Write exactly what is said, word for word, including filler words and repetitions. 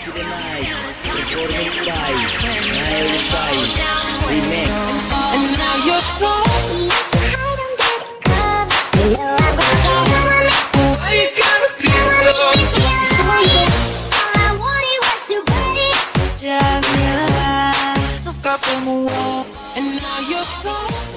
to the Night, performance by Nail Sai, Remix. And now you're so why you gotta be so All I wanted was to body. Jangan suka semua. And now you're so